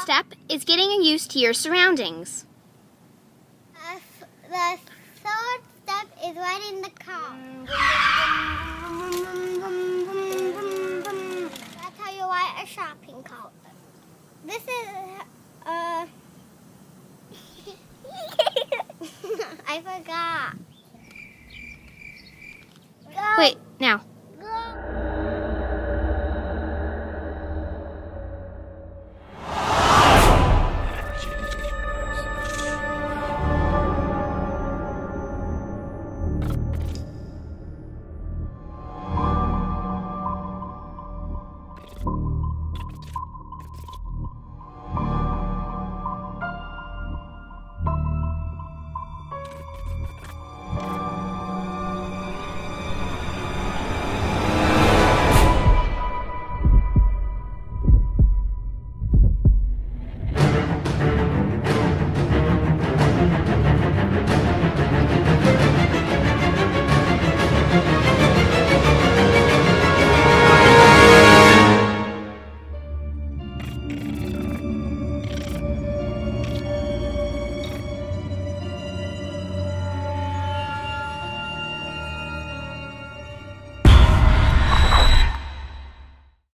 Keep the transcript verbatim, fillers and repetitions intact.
step is getting used to your surroundings. Uh, the third step is riding the car. That's how you ride a shopping cart. This is uh I forgot. Go. Wait, now.